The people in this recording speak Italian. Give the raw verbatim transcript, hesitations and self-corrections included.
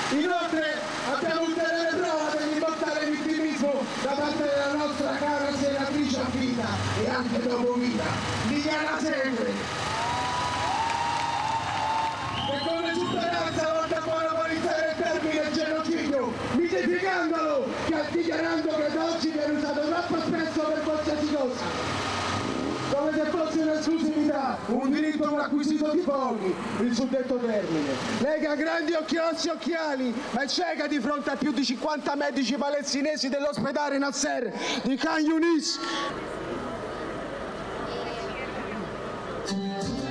Inoltre abbiamo ulteriore prova dell'immortale vittimismo da parte della nostra cara senatrice a vita e anche dopo vita, Liliana Segre, che con esuberanza volta a monopolizzare il termine genocidio, mitificandolo, dichiarando che da oggi viene usato troppo spesso per qualsiasi cosa, come se fosse un'esclusività, un diritto acquisito di pochi, il suddetto termine. Lei che ha grandi occhiossi occhiali, ma è cieca di fronte a più di cinquanta medici palestinesi dell'ospedale Nasser di Khan Yunis.